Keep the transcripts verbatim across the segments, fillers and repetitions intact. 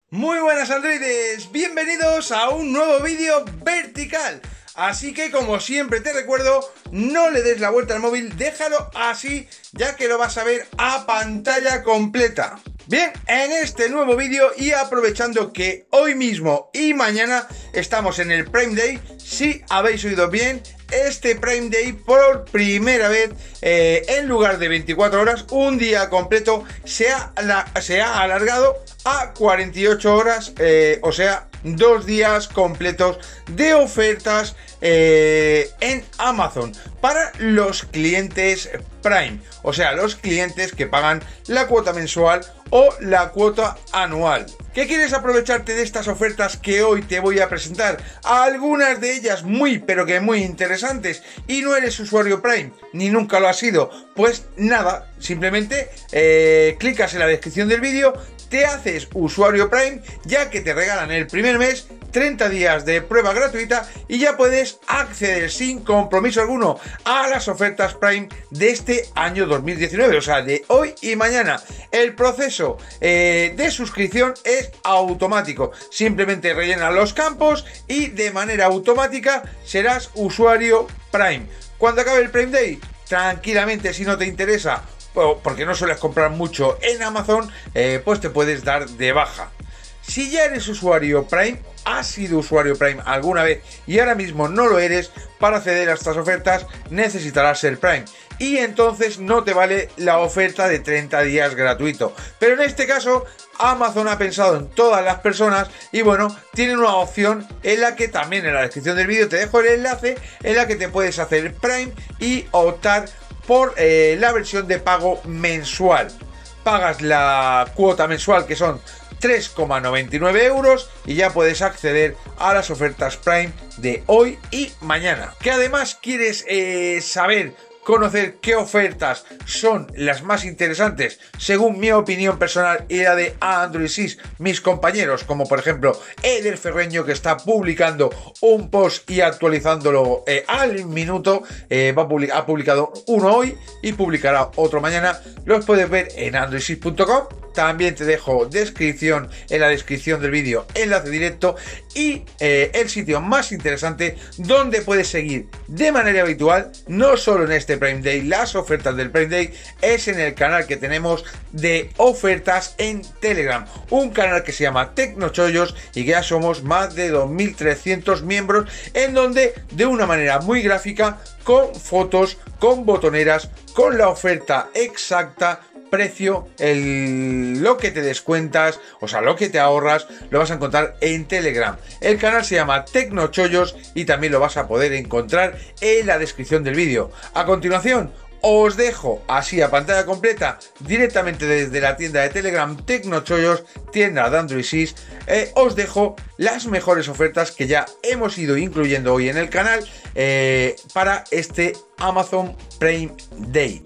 Muy buenas androides, bienvenidos a un nuevo vídeo vertical. Así que como siempre te recuerdo, no le des la vuelta al móvil, déjalo así, ya que lo vas a ver a pantalla completa. Bien, en este nuevo vídeo y aprovechando que hoy mismo y mañana estamos en el Prime Day, si habéis oído bien, este Prime Day por primera vez, eh, en lugar de veinticuatro horas, un día completo se ha, la, se ha alargado a cuarenta y ocho horas, eh, o sea, dos días completos de ofertas eh, en Amazon para los clientes Prime, o sea, los clientes que pagan la cuota mensual o la cuota anual. ¿Qué quieres aprovecharte de estas ofertas que hoy te voy a presentar? Algunas de ellas muy pero que muy interesantes, y no eres usuario Prime ni nunca lo has sido, pues nada, simplemente eh, clicas en la descripción del vídeo, te haces usuario Prime, ya que te regalan el primer mes treinta días de prueba gratuita y ya puedes acceder sin compromiso alguno a las ofertas Prime de este año dos mil diecinueve, o sea, de hoy y mañana. El proceso eh, de suscripción es automático, simplemente rellenas los campos y de manera automática serás usuario Prime. Cuando acabe el Prime Day, tranquilamente, si no te interesa, porque no sueles comprar mucho en Amazon, eh, pues te puedes dar de baja. Si ya eres usuario Prime, has sido usuario Prime alguna vez y ahora mismo no lo eres, para acceder a estas ofertas necesitarás ser Prime y entonces no te vale la oferta de treinta días gratuito. Pero en este caso Amazon ha pensado en todas las personas y bueno, tienen una opción en la que también en la descripción del vídeo te dejo el enlace, en la que te puedes hacer Prime y optar por eh, la versión de pago mensual. Pagas la cuota mensual, que son tres coma noventa y nueve euros, y ya puedes acceder a las ofertas Prime de hoy y mañana. Que además quieres eh, saber, conocer qué ofertas son las más interesantes según mi opinión personal y la de AndroidSys, mis compañeros, como por ejemplo Eder Ferreño, que está publicando un post y actualizándolo eh, al minuto, eh, va a public ha publicado uno hoy y publicará otro mañana. Los puedes ver en androidsys punto com. También te dejo descripción en la descripción del vídeo, enlace directo y eh, el sitio más interesante donde puedes seguir de manera habitual, no solo en este Prime Day, las ofertas del Prime Day, es en el canal que tenemos de ofertas en Telegram, un canal que se llama Tecnochollos y que ya somos más de dos mil trescientos miembros, en donde de una manera muy gráfica, con fotos, con botoneras, con la oferta exacta, precio, el, lo que te descuentas, o sea, lo que te ahorras, lo vas a encontrar en Telegram. El canal se llama Tecnochollos y también lo vas a poder encontrar en la descripción del vídeo. A continuación, os dejo así a pantalla completa, directamente desde la tienda de Telegram Tecnochollos, tienda de AndroidSys, eh, os dejo las mejores ofertas que ya hemos ido incluyendo hoy en el canal eh, para este Amazon Prime Day.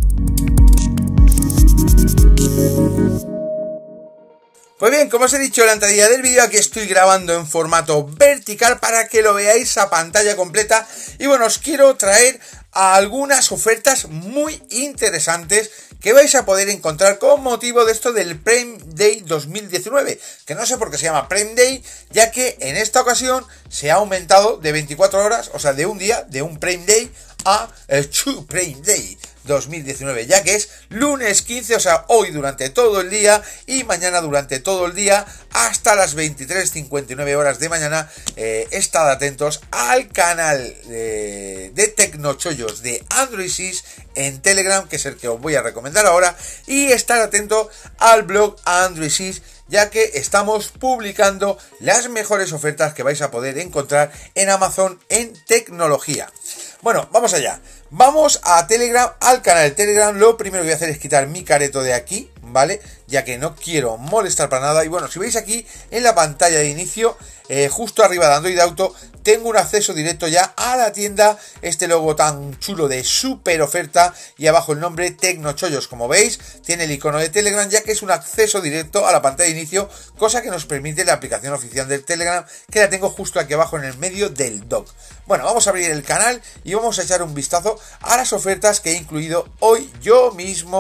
Pues bien, como os he dicho en la entrada del vídeo, aquí estoy grabando en formato vertical para que lo veáis a pantalla completa. Y bueno, os quiero traer algunas ofertas muy interesantes que vais a poder encontrar con motivo de esto del Prime Day dos mil diecinueve, que no sé por qué se llama Prime Day, ya que en esta ocasión se ha aumentado de veinticuatro horas, o sea, de un día, de un Prime Day a el True Prime Day dos mil diecinueve, ya que es lunes quince, o sea, hoy durante todo el día y mañana durante todo el día hasta las veintitrés cincuenta y nueve horas de mañana. Eh, estad atentos al canal de, de Tecnochollos de AndroidSys en Telegram, que es el que os voy a recomendar ahora, y estar atento al blog AndroidSys, ya que estamos publicando las mejores ofertas que vais a poder encontrar en Amazon en tecnología. Bueno, vamos allá. Vamos a Telegram, al canal de Telegram. Lo primero que voy a hacer es quitar mi careto de aquí, ¿vale? Ya que no quiero molestar para nada. Y bueno, si veis aquí en la pantalla de inicio, eh, justo arriba de Android Auto, tengo un acceso directo ya a la tienda, este logo tan chulo de super oferta y abajo el nombre Tecnochollos. Como veis, tiene el icono de Telegram, ya que es un acceso directo a la pantalla de inicio, cosa que nos permite la aplicación oficial del Telegram, que la tengo justo aquí abajo en el medio del dock. Bueno, vamos a abrir el canal y vamos a echar un vistazo a las ofertas que he incluido hoy yo mismo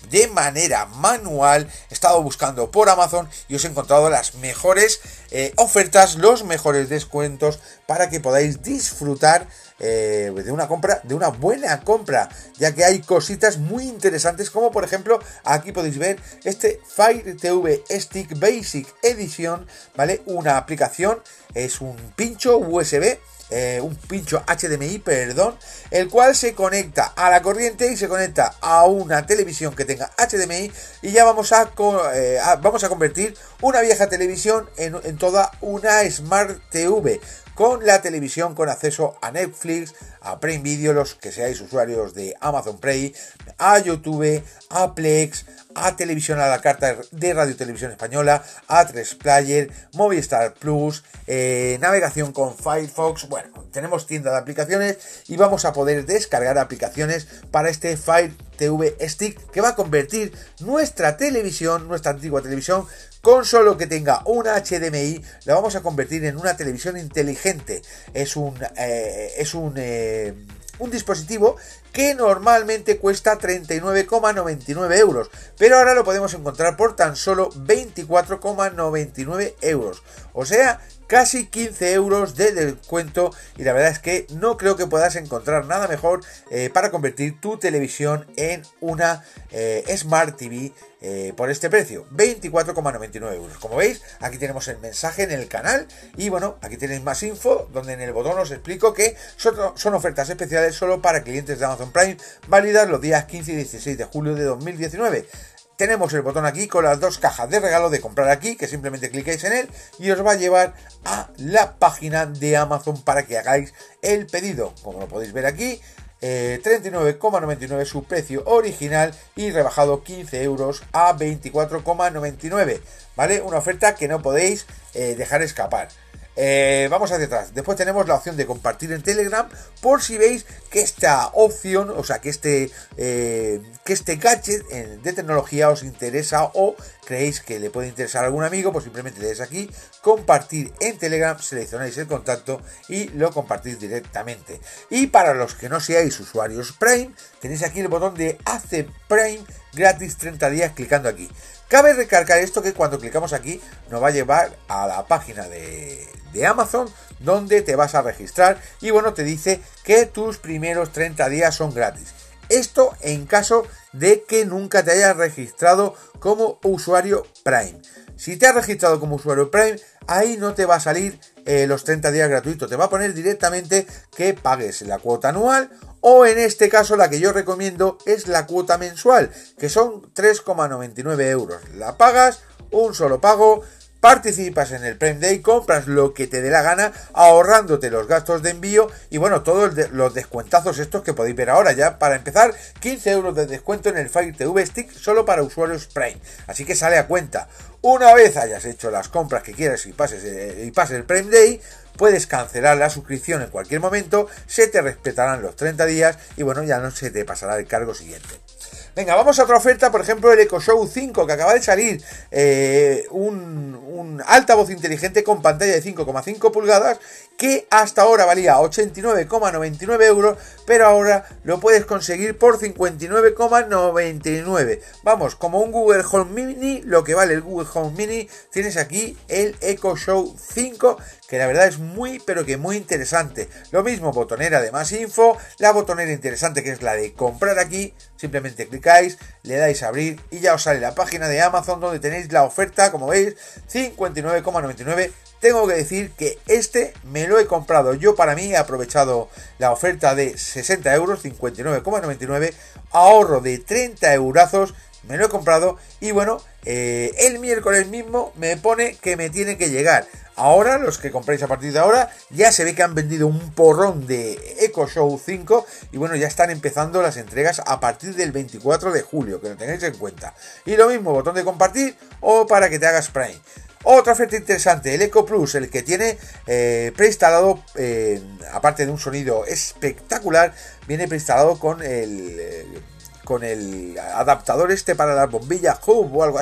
de manera manual, he estado buscando por Amazon y os he encontrado las mejores eh, ofertas, los mejores descuentos para que podáis disfrutar eh, de una compra, de una buena compra, ya que hay cositas muy interesantes, como por ejemplo, aquí podéis ver este Fire T V Stick Basic Edition, ¿vale? Una aplicación, es un pincho U S B, Eh, un pincho H D M I, perdón, el cual se conecta a la corriente y se conecta a una televisión que tenga H D M I y ya vamos a, eh, a vamos a convertir una vieja televisión en, en toda una Smart T V, con la televisión con acceso a Netflix, a Prime Video, los que seáis usuarios de Amazon Prime, a YouTube, a Plex, a televisión a la carta de Radio Televisión Española, a tres Player, Movistar Plus, eh, navegación con Firefox. Bueno, tenemos tienda de aplicaciones y vamos a poder descargar aplicaciones para este Fire T V Stick, que va a convertir nuestra televisión, nuestra antigua televisión, con solo que tenga una H D M I, la vamos a convertir en una televisión inteligente. Es un eh, es un eh, un dispositivo que normalmente cuesta treinta y nueve coma noventa y nueve euros, pero ahora lo podemos encontrar por tan solo veinticuatro coma noventa y nueve euros, o sea, casi quince euros de descuento, y la verdad es que no creo que puedas encontrar nada mejor eh, para convertir tu televisión en una eh, Smart T V eh, por este precio, veinticuatro coma noventa y nueve euros. Como veis, aquí tenemos el mensaje en el canal y bueno, aquí tenéis más info, donde en el botón os explico que son, son ofertas especiales solo para clientes de Amazon Prime, válidas los días quince y dieciséis de julio de dos mil diecinueve. Tenemos el botón aquí con las dos cajas de regalo de comprar aquí, que simplemente clicáis en él y os va a llevar a la página de Amazon para que hagáis el pedido. Como lo podéis ver aquí, eh, treinta y nueve coma noventa y nueve su precio original y rebajado quince euros a veinticuatro coma noventa y nueve, ¿vale? Una oferta que no podéis eh, dejar escapar. Eh, vamos hacia atrás. Después tenemos la opción de compartir en Telegram, por si veis que esta opción, o sea que este eh, que este gadget eh, de tecnología os interesa o creéis que le puede interesar a algún amigo, pues simplemente le dais aquí compartir en Telegram, seleccionáis el contacto y lo compartís directamente. Y para los que no seáis usuarios Prime, tenéis aquí el botón de Hace Prime gratis treinta días clicando aquí. Cabe recalcar esto, que cuando clicamos aquí nos va a llevar a la página de, de Amazon, donde te vas a registrar y bueno, te dice que tus primeros treinta días son gratis. Esto en caso de que nunca te hayas registrado como usuario Prime. Si te has registrado como usuario Prime, ahí no te va a salir eh, los treinta días gratuitos, te va a poner directamente que pagues la cuota anual, o en este caso la que yo recomiendo es la cuota mensual, que son tres coma noventa y nueve euros. La pagas, un solo pago, participas en el Prime Day, compras lo que te dé la gana, ahorrándote los gastos de envío y bueno, todos los descuentazos estos que podéis ver ahora. Ya para empezar, quince euros de descuento en el Fire T V Stick solo para usuarios Prime, así que sale a cuenta. Una vez hayas hecho las compras que quieras y pases, eh, y pases el Prime Day, puedes cancelar la suscripción en cualquier momento, se te respetarán los treinta días y bueno, ya no se te pasará el cargo siguiente. Venga, vamos a otra oferta, por ejemplo el Echo Show cinco, que acaba de salir, eh, un, un altavoz inteligente con pantalla de cinco coma cinco pulgadas, que hasta ahora valía ochenta y nueve coma noventa y nueve euros, pero ahora lo puedes conseguir por cincuenta y nueve coma noventa y nueve. Vamos, como un Google Home Mini, lo que vale el Google Home Mini, tienes aquí el Echo Show cinco, que la verdad es muy, pero que muy interesante. Lo mismo, botonera de más info, la botonera interesante que es la de comprar aquí, simplemente clicáis, le dais a abrir y ya os sale la página de Amazon donde tenéis la oferta, como veis, cincuenta y nueve coma noventa y nueve. Tengo que decir que este me lo he comprado yo para mí, he aprovechado la oferta de sesenta euros, cincuenta y nueve coma noventa y nueve, ahorro de treinta eurazos, me lo he comprado y bueno, eh, el miércoles mismo me pone que me tiene que llegar. Ahora, los que compréis a partir de ahora, ya se ve que han vendido un porrón de Echo Show cinco y bueno, ya están empezando las entregas a partir del veinticuatro de julio, que lo tengáis en cuenta. Y lo mismo, botón de compartir o para que te hagas Prime. Otra oferta interesante, el Echo Plus, el que tiene eh, preinstalado, eh, aparte de un sonido espectacular, viene preinstalado con el, eh, con el adaptador este para las bombillas Hub o algo así.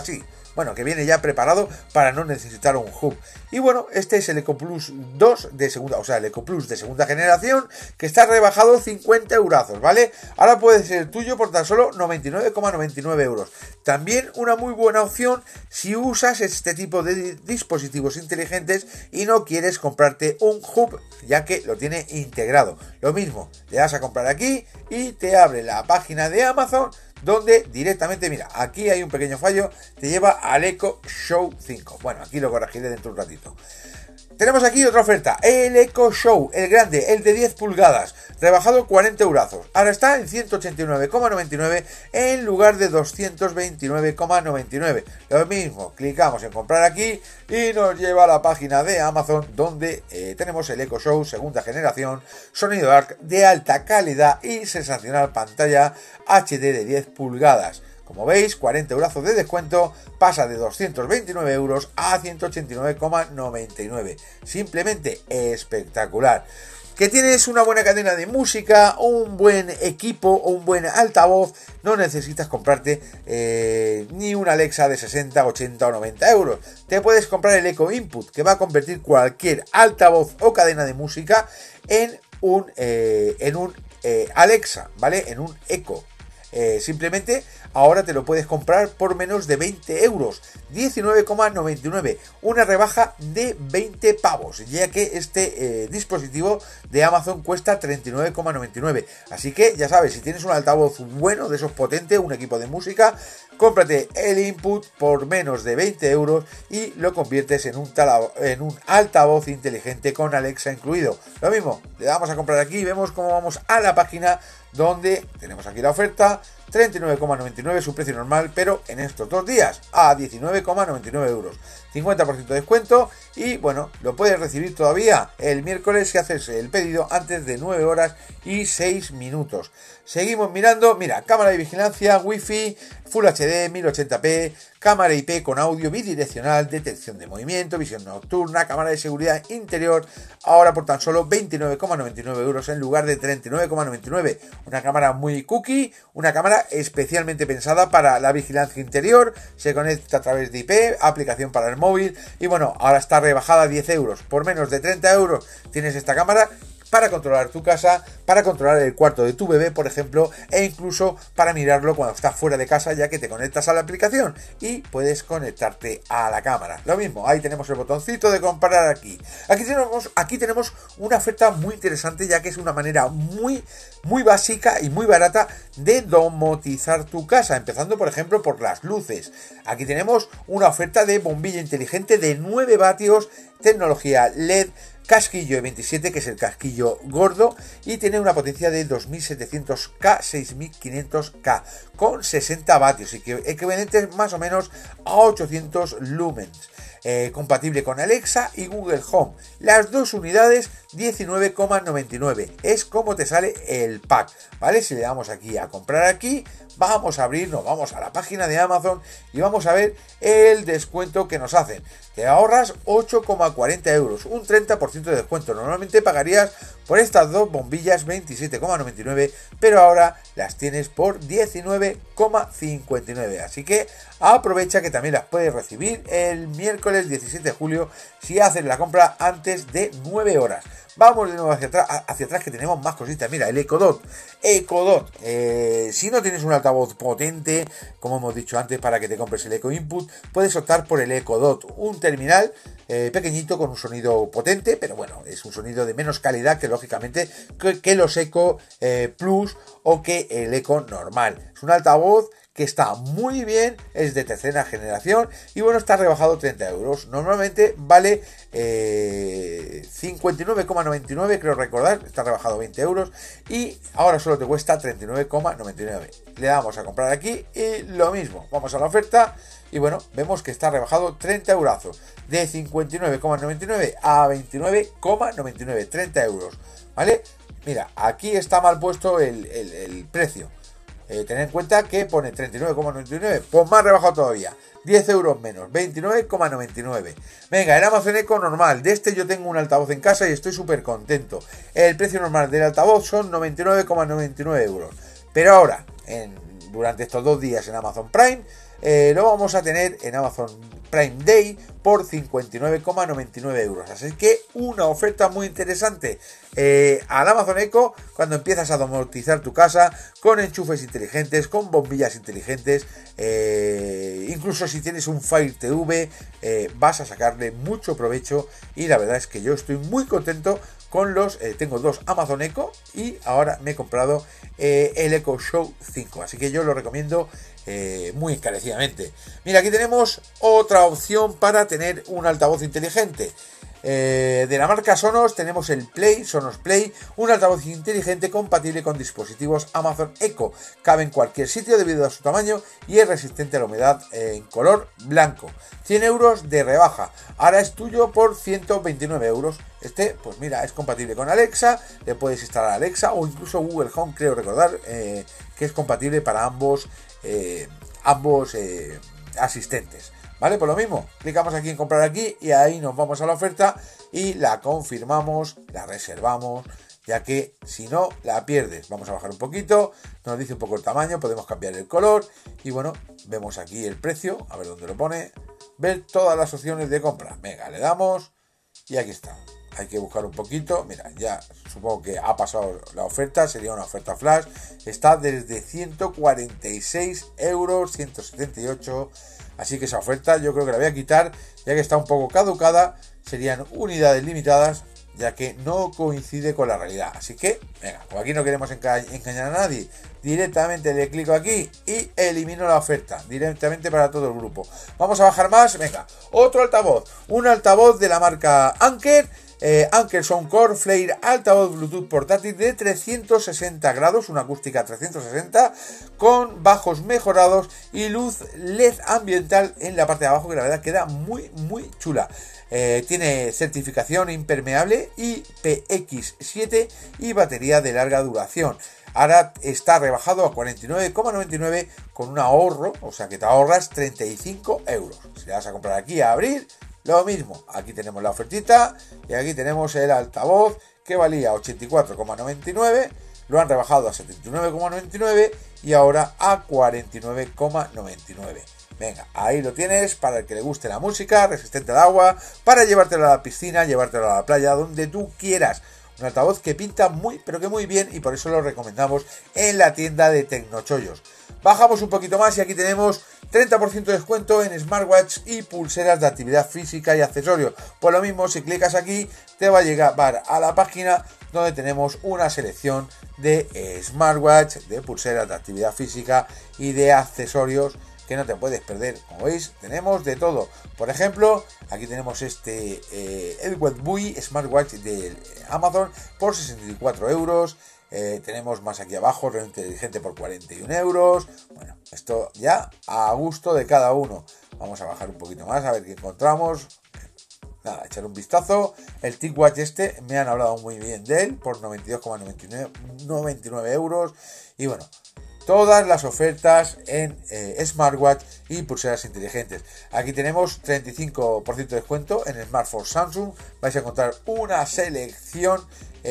bueno, que viene ya preparado para no necesitar un hub. Y bueno, este es el EcoPlus dos de segunda, o sea, el EcoPlus de segunda generación, que está rebajado cincuenta eurazos, ¿vale? Ahora puede ser tuyo por tan solo noventa y nueve coma noventa y nueve euros. También una muy buena opción si usas este tipo de dispositivos inteligentes y no quieres comprarte un hub, ya que lo tiene integrado. Lo mismo, le das a comprar aquí y te abre la página de Amazon, donde directamente, mira, aquí hay un pequeño fallo, te lleva al Echo Show cinco. Bueno, aquí lo corregiré dentro de un ratito. Tenemos aquí otra oferta, el Echo Show, el grande, el de diez pulgadas, rebajado cuarenta eurazos. Ahora está en ciento ochenta y nueve coma noventa y nueve en lugar de doscientos veintinueve coma noventa y nueve. Lo mismo, clicamos en comprar aquí y nos lleva a la página de Amazon, donde eh, tenemos el Echo Show segunda generación, sonido ARC de alta calidad y sensacional pantalla H D de diez pulgadas. Como veis, cuarenta euros de descuento, pasa de doscientos veintinueve euros a ciento ochenta y nueve coma noventa y nueve. Simplemente espectacular. Que tienes una buena cadena de música, un buen equipo o un buen altavoz, no necesitas comprarte eh, ni una Alexa de sesenta, ochenta o noventa euros. Te puedes comprar el Echo Input, que va a convertir cualquier altavoz o cadena de música en un, eh, en un eh, Alexa, ¿vale? En un Echo. Eh, simplemente ahora te lo puedes comprar por menos de veinte euros, diecinueve coma noventa y nueve, una rebaja de veinte pavos, ya que este eh, dispositivo de Amazon cuesta treinta y nueve coma noventa y nueve. Así que ya sabes, si tienes un altavoz bueno, de esos potentes, un equipo de música, cómprate el Input por menos de veinte euros y lo conviertes en un, tala- en un altavoz inteligente con Alexa incluido. Lo mismo, le damos a comprar aquí y vemos cómo vamos a la página, donde tenemos aquí la oferta, treinta y nueve coma noventa y nueve su precio normal, pero en estos dos días a diecinueve coma noventa y nueve euros, cincuenta por ciento de descuento. Y bueno, lo puedes recibir todavía el miércoles si haces el pedido antes de nueve horas y seis minutos. Seguimos mirando, mira, cámara de vigilancia, wifi, Full H D, mil ochenta p, cámara I P con audio bidireccional, detección de movimiento, visión nocturna, cámara de seguridad interior, ahora por tan solo veintinueve coma noventa y nueve euros en lugar de treinta y nueve coma noventa y nueve. Una cámara muy cookie, una cámara especialmente pensada para la vigilancia interior, se conecta a través de I P, aplicación para el móvil y bueno, ahora está rebajada a diez euros. Por menos de treinta euros tienes esta cámara para controlar tu casa, para controlar el cuarto de tu bebé, por ejemplo, e incluso para mirarlo cuando estás fuera de casa, ya que te conectas a la aplicación y puedes conectarte a la cámara. Lo mismo, ahí tenemos el botoncito de comprar aquí. Aquí tenemos, aquí tenemos una oferta muy interesante, ya que es una manera muy, muy básica y muy barata de domotizar tu casa, empezando, por ejemplo, por las luces. Aquí tenemos una oferta de bombilla inteligente de nueve vatios, tecnología L E D, casquillo E veintisiete, que es el casquillo gordo, y tiene una potencia de dos mil setecientos K, seis mil quinientos K, con sesenta vatios, y que equivalentes más o menos a ochocientos lumens. Eh, compatible con Alexa y Google Home. Las dos unidades, diecinueve coma noventa y nueve. Es como te sale el pack, ¿vale? Si le damos aquí a comprar aquí, vamos a abrirnos, vamos a la página de Amazon y vamos a ver el descuento que nos hacen. Te ahorras ocho coma cuarenta euros, un treinta por ciento de descuento. Normalmente pagarías por estas dos bombillas veintisiete coma noventa y nueve, pero ahora las tienes por diecinueve coma cincuenta y nueve. Así que aprovecha que también las puedes recibir el miércoles diecisiete de julio si haces la compra antes de nueve horas. Vamos de nuevo hacia atrás, hacia atrás que tenemos más cositas. Mira, el Echo Dot. Echo Dot. Eh, si no tienes un altavoz potente, como hemos dicho antes, para que te compres el Echo Input, puedes optar por el Echo Dot. Un terminal eh, pequeñito con un sonido potente, pero bueno, es un sonido de menos calidad que lógicamente que, que los Echo eh, Plus o que el Echo normal. Es un altavoz que está muy bien, es de tercera generación y bueno, está rebajado treinta euros. Normalmente vale eh, cincuenta y nueve coma noventa y nueve, creo recordar, está rebajado veinte euros y ahora solo te cuesta treinta y nueve coma noventa y nueve. Le damos a comprar aquí y lo mismo, vamos a la oferta y bueno, vemos que está rebajado treinta euros, de cincuenta y nueve coma noventa y nueve a veintinueve coma noventa y nueve, treinta euros, ¿vale? Mira, aquí está mal puesto el, el, el precio. Eh, tened en cuenta que pone treinta y nueve coma noventa y nueve, pues más rebajado todavía, diez euros menos, veintinueve coma noventa y nueve. Venga, el Amazon Echo normal, de este yo tengo un altavoz en casa y estoy súper contento. El precio normal del altavoz son noventa y nueve coma noventa y nueve euros, pero ahora, en, durante estos dos días en Amazon Prime, eh, lo vamos a tener en Amazon Prime Day por cincuenta y nueve coma noventa y nueve euros. Así que una oferta muy interesante eh, al Amazon Echo cuando empiezas a domotizar tu casa con enchufes inteligentes, con bombillas inteligentes, eh, incluso si tienes un Fire T V eh, vas a sacarle mucho provecho, y la verdad es que yo estoy muy contento con los, eh, tengo dos Amazon Echo y ahora me he comprado eh, el Echo Show cinco, así que yo lo recomiendo eh, muy encarecidamente. Mira, aquí tenemos otra opción para tener un altavoz inteligente. Eh, de la marca Sonos tenemos el Play, Sonos Play, un altavoz inteligente compatible con dispositivos Amazon Echo. Cabe en cualquier sitio debido a su tamaño y es resistente a la humedad eh, en color blanco. cien euros de rebaja. Ahora es tuyo por ciento veintinueve euros. Este, pues mira, es compatible con Alexa, le puedes instalar Alexa o incluso Google Home, creo recordar, eh, que es compatible para ambos, eh, ambos eh, asistentes. ¿Vale? Por lo mismo, clicamos aquí en comprar aquí y ahí nos vamos a la oferta y la confirmamos, la reservamos, ya que si no, la pierdes. Vamos a bajar un poquito, nos dice un poco el tamaño, podemos cambiar el color y bueno, vemos aquí el precio, a ver dónde lo pone, ver todas las opciones de compra. Venga, le damos y aquí está. Hay que buscar un poquito, mira, ya supongo que ha pasado la oferta, sería una oferta flash, está desde ciento cuarenta y seis euros, ciento setenta y ocho. Así que esa oferta yo creo que la voy a quitar, ya que está un poco caducada, serían unidades limitadas, ya que no coincide con la realidad. Así que, venga, pues aquí no queremos enga- engañar a nadie, directamente le clico aquí y elimino la oferta, directamente para todo el grupo. Vamos a bajar más, venga, otro altavoz, un altavoz de la marca Anker, Eh, Anker Soundcore Flare, altavoz Bluetooth portátil de trescientos sesenta grados, una acústica trescientos sesenta, con bajos mejorados y luz L E D ambiental en la parte de abajo, que la verdad queda muy muy chula. Eh, tiene certificación impermeable I P X siete y batería de larga duración. Ahora está rebajado a cuarenta y nueve coma noventa y nueve con un ahorro, o sea que te ahorras treinta y cinco euros. Si le vas a comprar aquí a abrir, lo mismo, aquí tenemos la ofertita y aquí tenemos el altavoz que valía ochenta y cuatro coma noventa y nueve, lo han rebajado a setenta y nueve coma noventa y nueve y ahora a cuarenta y nueve coma noventa y nueve. Venga, ahí lo tienes para el que le guste la música, resistente al agua, para llevártelo a la piscina, llevártelo a la playa, donde tú quieras. Un altavoz que pinta muy, pero que muy bien, y por eso lo recomendamos en la tienda de Tecnochollos. Bajamos un poquito más y aquí tenemos treinta por ciento de descuento en smartwatch y pulseras de actividad física y accesorios. Por lo mismo, si clicas aquí, te va a llevar a la página donde tenemos una selección de eh, smartwatch, de pulseras de actividad física y de accesorios que no te puedes perder. Como veis, tenemos de todo. Por ejemplo, aquí tenemos este eh, Edward Buoy Smartwatch de Amazon por sesenta y cuatro euros. Eh, tenemos más aquí abajo, reloj inteligente por cuarenta y un euros. Bueno, esto ya a gusto de cada uno. Vamos a bajar un poquito más a ver qué encontramos. Nada, echar un vistazo. El TicWatch este, me han hablado muy bien de él por noventa y dos coma noventa y nueve euros. Y bueno, todas las ofertas en eh, smartwatch y pulseras inteligentes. Aquí tenemos treinta y cinco por ciento de descuento en smartphone Samsung. Vais a encontrar una selección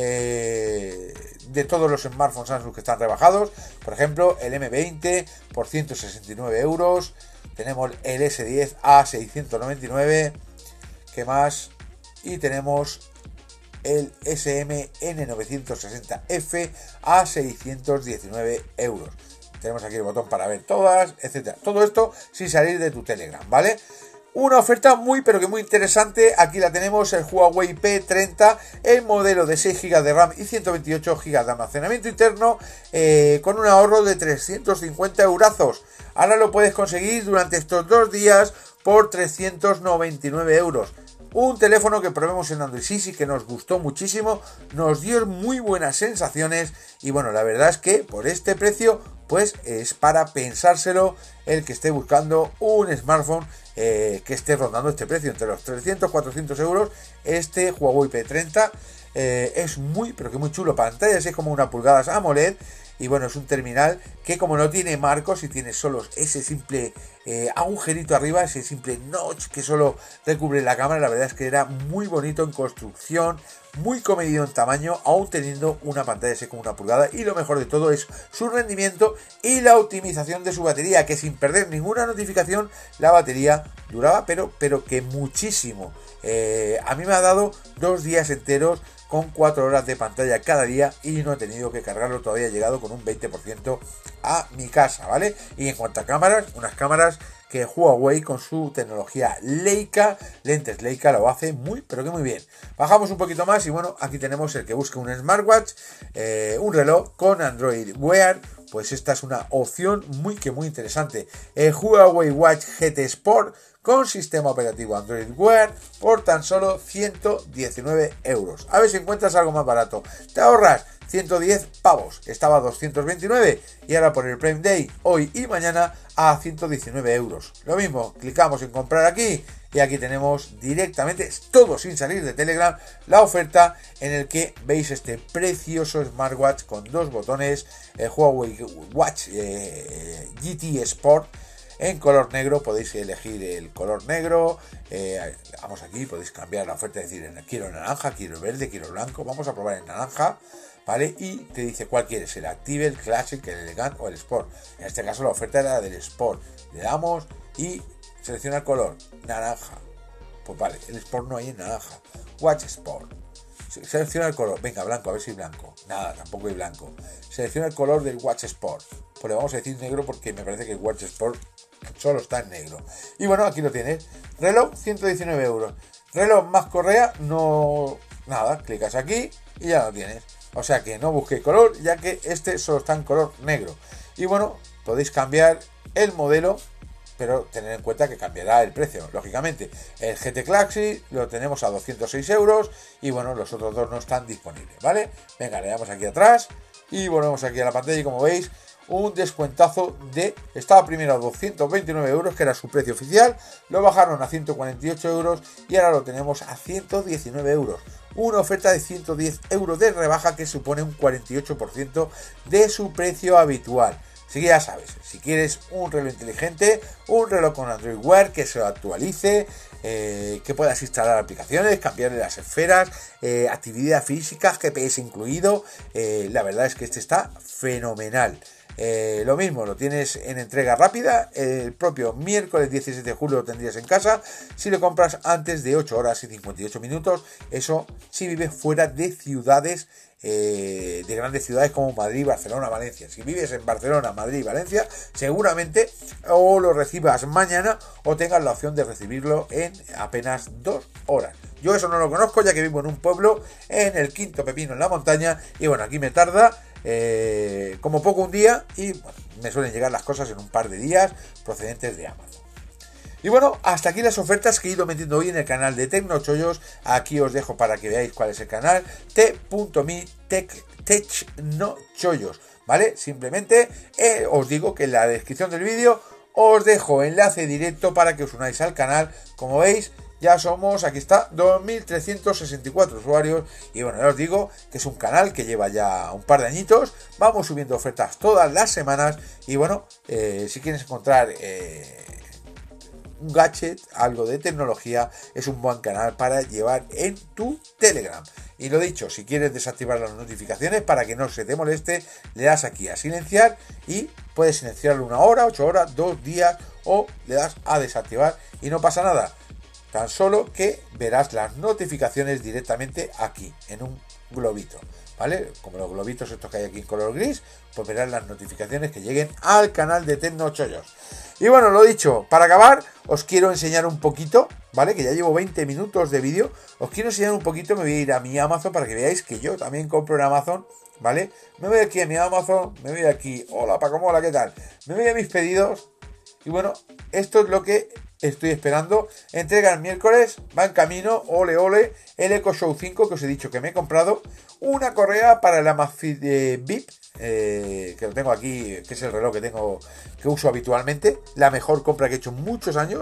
eh, de todos los smartphones Samsung que están rebajados. Por ejemplo, el M veinte por ciento sesenta y nueve euros. Tenemos el S diez a seiscientos noventa y nueve. ¿Qué más? Y tenemos el S M N novecientos sesenta F a seiscientos diecinueve euros. Tenemos aquí el botón para ver todas, etcétera. Todo esto sin salir de tu Telegram, ¿vale? Una oferta muy pero que muy interesante. Aquí la tenemos, el Huawei P treinta, el modelo de seis gigas de RAM y ciento veintiocho gigas de almacenamiento interno, eh, con un ahorro de trescientos cincuenta eurazos. Ahora lo puedes conseguir durante estos dos días por trescientos noventa y nueve euros. Un teléfono que probemos en Android Sisi, que nos gustó muchísimo, nos dio muy buenas sensaciones y bueno, la verdad es que por este precio pues es para pensárselo el que esté buscando un smartphone eh, que esté rondando este precio, entre los trescientos cuatrocientos euros. Este Huawei P treinta eh, es muy pero que muy chulo, pantalla así como una pulgada AMOLED, y bueno, es un terminal que como no tiene marcos y tiene solo ese simple eh, agujerito arriba, ese simple notch que solo recubre la cámara, la verdad es que era muy bonito en construcción, muy comedido en tamaño, aún teniendo una pantalla así como una pulgada, y lo mejor de todo es su rendimiento y la optimización de su batería, que sin perder ninguna notificación la batería duraba pero, pero que muchísimo. Eh, a mí me ha dado dos días enteros con cuatro horas de pantalla cada día y no he tenido que cargarlo, todavía he llegado con un veinte por ciento a mi casa, ¿vale? Y en cuanto a cámaras, unas cámaras que Huawei con su tecnología Leica, lentes Leica, lo hace muy, pero que muy bien. Bajamos un poquito más y bueno, aquí tenemos el que busca un smartwatch, eh, un reloj con Android Wear, pues esta es una opción muy que muy interesante. El Huawei Watch G T Sport con sistema operativo Android Wear por tan solo ciento diecinueve euros. A ver si encuentras algo más barato. Te ahorras ciento diez pavos, estaba a doscientos veintinueve y ahora por el Prime Day, hoy y mañana, a ciento diecinueve euros. Lo mismo, clicamos en comprar aquí y aquí tenemos directamente, todo sin salir de Telegram, la oferta en el que veis este precioso smartwatch con dos botones, el Huawei Watch eh, G T Sport en color negro. Podéis elegir el color negro, eh, vamos aquí, podéis cambiar la oferta, decir quiero naranja, quiero verde, quiero blanco, vamos a probar el naranja, ¿vale? Y te dice cuál quieres, el Active, el Classic, el Elegant o el Sport. En este caso la oferta era del Sport. Le damos y selecciona el color, naranja. Pues vale, el Sport no hay en naranja. Watch Sport. Selecciona el color, venga, blanco, a ver si hay blanco. Nada, tampoco hay blanco. Selecciona el color del Watch Sport. Pues le vamos a decir negro porque me parece que el Watch Sport solo está en negro. Y bueno, aquí lo tienes. Reloj, ciento diecinueve euros. Reloj más correa, no... Nada, clicas aquí y ya lo tienes. O sea que no busquéis color, ya que este solo está en color negro. Y bueno, podéis cambiar el modelo, pero tener en cuenta que cambiará el precio, lógicamente. El G T Classic lo tenemos a doscientos seis euros y bueno, los otros dos no están disponibles, ¿vale? Venga, le damos aquí atrás y volvemos aquí a la pantalla y como veis, un descuentazo de... Estaba primero a doscientos veintinueve euros, que era su precio oficial, lo bajaron a ciento cuarenta y ocho euros y ahora lo tenemos a ciento diecinueve euros. Una oferta de ciento diez euros de rebaja que supone un cuarenta y ocho por ciento de su precio habitual. Así que ya sabes, si quieres un reloj inteligente, un reloj con Android Wear que se lo actualice, eh, que puedas instalar aplicaciones, cambiarle las esferas, eh, actividad física, G P S incluido, eh, la verdad es que este está fenomenal. Eh, lo mismo, lo tienes en entrega rápida, el propio miércoles diecisiete de julio lo tendrías en casa, si lo compras antes de ocho horas y cincuenta y ocho minutos, eso si vives fuera de ciudades, eh, de grandes ciudades como Madrid, Barcelona, Valencia. Si vives en Barcelona, Madrid, Valencia, seguramente o lo recibas mañana o tengas la opción de recibirlo en apenas dos horas. Yo eso no lo conozco, ya que vivo en un pueblo en el Quinto Pepino, en la montaña, y bueno, aquí me tarda eh, como poco un día y bueno, me suelen llegar las cosas en un par de días procedentes de Amazon. Y bueno, hasta aquí las ofertas que he ido metiendo hoy en el canal de Tecnochollos. Aquí os dejo para que veáis cuál es el canal, t.me Tecnochollos, ¿vale? Simplemente eh, os digo que en la descripción del vídeo os dejo enlace directo para que os unáis al canal. Como veis, ya somos, aquí está, dos mil trescientos sesenta y cuatro usuarios. Y bueno, ya os digo que es un canal que lleva ya un par de añitos. Vamos subiendo ofertas todas las semanas. Y bueno, eh, si quieres encontrar eh, un gadget, algo de tecnología, es un buen canal para llevar en tu Telegram. Y lo dicho, si quieres desactivar las notificaciones para que no se te moleste, le das aquí a silenciar y puedes silenciarlo una hora, ocho horas, dos días, o le das a desactivar y no pasa nada. Tan solo que verás las notificaciones directamente aquí, en un globito, ¿vale? Como los globitos estos que hay aquí en color gris, pues verás las notificaciones que lleguen al canal de Tecnochollos. Y bueno, lo dicho, para acabar, os quiero enseñar un poquito, ¿vale? Que ya llevo veinte minutos de vídeo. Os quiero enseñar un poquito, me voy a ir a mi Amazon para que veáis que yo también compro en Amazon, ¿vale? Me voy aquí a mi Amazon, me voy aquí, hola Paco Mola, ¿qué tal? Me voy a mis pedidos y bueno, esto es lo que estoy esperando. Entrega el miércoles, va en camino, ole ole, el Echo Show cinco que os he dicho que me he comprado. Una correa para el Amazfit eh, V I P, eh, que lo tengo aquí, que es el reloj que tengo, que uso habitualmente. La mejor compra que he hecho en muchos años.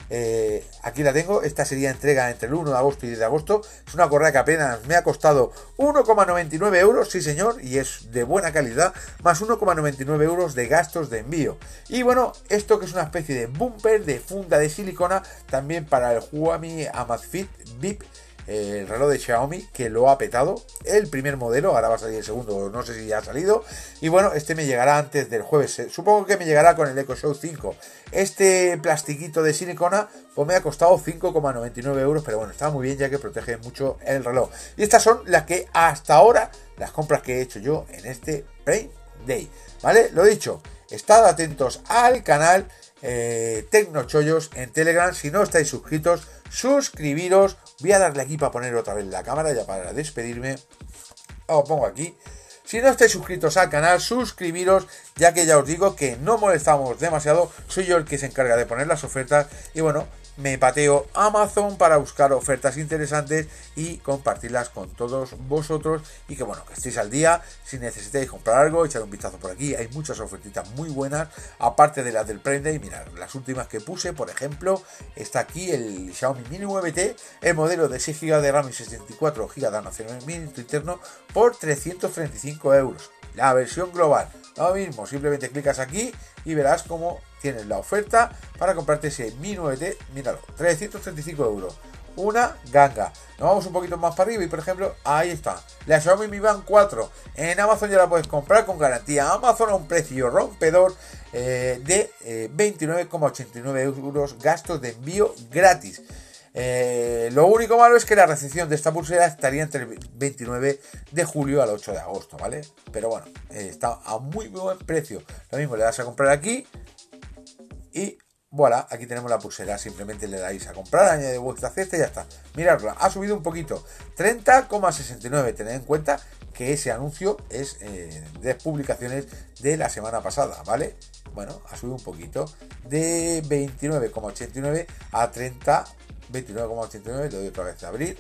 Eh, aquí la tengo, esta sería entrega entre el uno de agosto y diez de agosto. Es una correa que apenas me ha costado uno coma noventa y nueve euros, sí señor, y es de buena calidad, más uno coma noventa y nueve euros de gastos de envío. Y bueno, esto que es una especie de bumper de funda de silicona, también para el Xiaomi Amazfit V I P, el reloj de Xiaomi, que lo ha petado, el primer modelo, ahora va a salir el segundo, no sé si ya ha salido, y bueno, este me llegará antes del jueves, supongo que me llegará con el Echo Show cinco. Este plastiquito de silicona pues me ha costado cinco coma noventa y nueve euros, pero bueno, está muy bien ya que protege mucho el reloj. Y estas son las que hasta ahora, las compras que he hecho yo en este Prime Day, ¿vale? Lo dicho, estad atentos al canal eh, Tecnochollos en Telegram. Si no estáis suscritos, suscribiros. Voy a darle aquí para poner otra vez la cámara, ya para despedirme. Os pongo aquí. Si no estáis suscritos al canal, suscribiros, ya que ya os digo que no molestamos demasiado. Soy yo el que se encarga de poner las ofertas. Y bueno, me pateo Amazon para buscar ofertas interesantes y compartirlas con todos vosotros. Y que bueno, que estéis al día. Si necesitáis comprar algo, echad un vistazo por aquí. Hay muchas ofertitas muy buenas, aparte de las del Prime Day. Mirad, las últimas que puse, por ejemplo, está aquí el Xiaomi Mi nueve T, el modelo de seis gigas de RAM y sesenta y cuatro gigas de almacenamiento interno por trescientos treinta y cinco euros. La versión global, lo mismo, simplemente clicas aquí y verás cómo tienes la oferta para comprarte ese Mi nueve T. Míralo, trescientos treinta y cinco euros, una ganga. Nos vamos un poquito más para arriba y por ejemplo, ahí está, la Xiaomi Mi Band cuatro. En Amazon ya la puedes comprar con garantía Amazon a un precio rompedor eh, de eh, veintinueve coma ochenta y nueve euros, gastos de envío gratis. Eh, lo único malo es que la recepción de esta pulsera estaría entre el veintinueve de julio al ocho de agosto, ¿vale? Pero bueno, eh, está a muy buen precio. Lo mismo le das a comprar aquí y voilà, aquí tenemos la pulsera. Simplemente le dais a comprar, añade vuestra cesta y ya está. Miradla, ha subido un poquito, treinta coma sesenta y nueve. Tened en cuenta que ese anuncio es eh, de publicaciones de la semana pasada, ¿vale? Bueno, ha subido un poquito, de veintinueve coma ochenta y nueve a treinta, veintinueve coma ochenta y nueve. Le doy otra vez a abrir,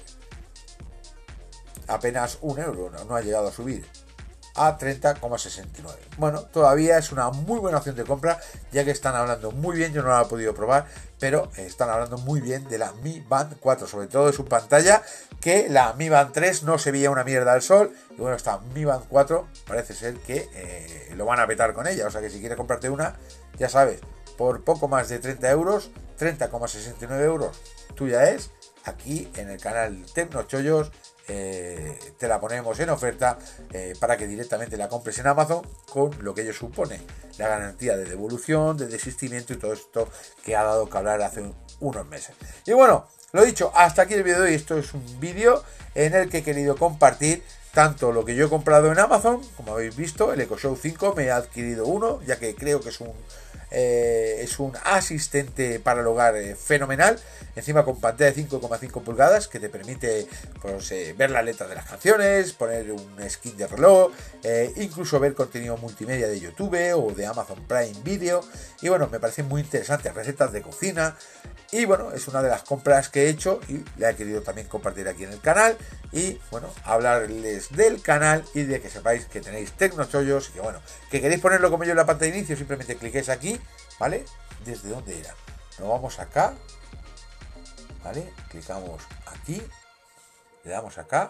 apenas un euro, no, no ha llegado a subir, a treinta coma sesenta y nueve. Bueno, todavía es una muy buena opción de compra, ya que están hablando muy bien, yo no la he podido probar, pero están hablando muy bien de la Mi Band cuatro, sobre todo de su pantalla, que la Mi Band tres no se veía una mierda al sol, y bueno, esta Mi Band cuatro parece ser que eh, lo van a petar con ella, o sea que si quieres comprarte una, ya sabes, por poco más de treinta euros, treinta coma sesenta y nueve euros, tuya es, aquí en el canal Tecnochollos. Eh, te la ponemos en oferta eh, para que directamente la compres en Amazon, con lo que ello supone, la garantía de devolución, de desistimiento y todo esto que ha dado que hablar hace unos meses. Y bueno, lo dicho, hasta aquí el vídeo de hoy. Esto es un vídeo en el que he querido compartir tanto lo que yo he comprado en Amazon, como habéis visto, el Echo Show cinco, me he adquirido uno, ya que creo que es un eh, es un asistente para el hogar eh, fenomenal, encima con pantalla de cinco coma cinco pulgadas que te permite pues, eh, ver la letra de las canciones, poner un skin de reloj, eh, incluso ver contenido multimedia de YouTube o de Amazon Prime Video. Y bueno, me parece muy interesante, recetas de cocina. Y bueno, es una de las compras que he hecho y la he querido también compartir aquí en el canal. Y bueno, hablarles del canal y de que sepáis que tenéis Tecnochollos. Y que bueno, que queréis ponerlo como yo en la pantalla de inicio, simplemente clicáis aquí, ¿vale? ¿Desde dónde era? Nos vamos acá, ¿vale? Clicamos aquí, le damos acá.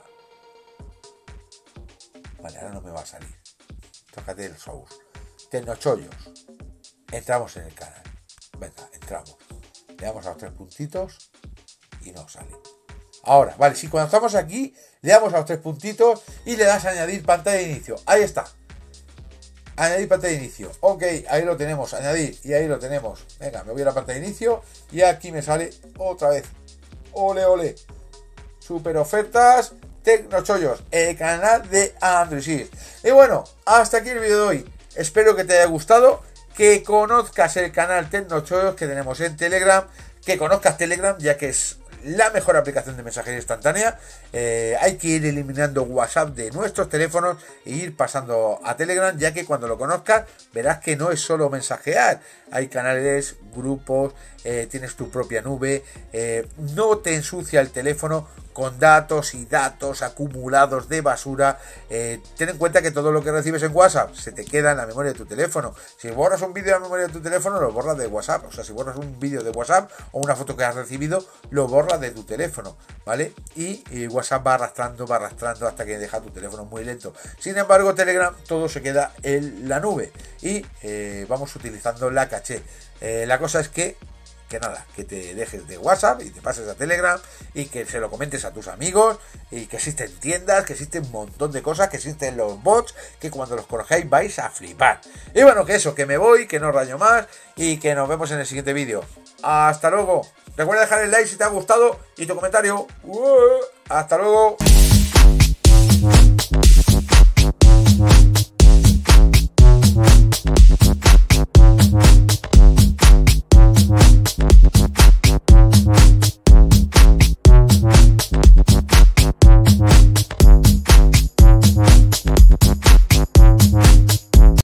Vale, ahora no me va a salir. Tócate el show. Tecnochollos. Entramos en el canal. Venga, entramos. Le damos a los tres puntitos y no sale. Ahora, vale, si cuando estamos aquí le damos a los tres puntitos y le das a añadir pantalla de inicio. Ahí está. Añadir pantalla de inicio. Ok, ahí lo tenemos, añadir, y ahí lo tenemos. Venga, me voy a la pantalla de inicio y aquí me sale otra vez. Ole, ole. Super ofertas Tecnochollos, el canal de Android. Y bueno, hasta aquí el vídeo de hoy. Espero que te haya gustado, que conozcas el canal Tecnochollos que tenemos en Telegram, que conozcas Telegram, ya que es la mejor aplicación de mensajería instantánea. Eh, hay que ir eliminando WhatsApp de nuestros teléfonos e ir pasando a Telegram, ya que cuando lo conozcas verás que no es solo mensajear, hay canales, grupos, eh, tienes tu propia nube, eh, no te ensucia el teléfono con datos y datos acumulados de basura. Eh, ten en cuenta que todo lo que recibes en WhatsApp se te queda en la memoria de tu teléfono. Si borras un vídeo de la memoria de tu teléfono, lo borras de WhatsApp. O sea, si borras un vídeo de WhatsApp o una foto que has recibido, lo borras de tu teléfono, ¿vale? Y, y WhatsApp va arrastrando, va arrastrando hasta que deja tu teléfono muy lento. Sin embargo, Telegram todo se queda en la nube y eh, vamos utilizando la caché. Eh, la cosa es que que nada, que te dejes de WhatsApp y te pases a Telegram y que se lo comentes a tus amigos, y que existen tiendas, que existen un montón de cosas, que existen los bots, que cuando los conozcáis vais a flipar. Y bueno, que eso, que me voy, que no rayo más y que nos vemos en el siguiente vídeo. Hasta luego. Recuerda dejar el like si te ha gustado y tu comentario. ¡Hasta luego!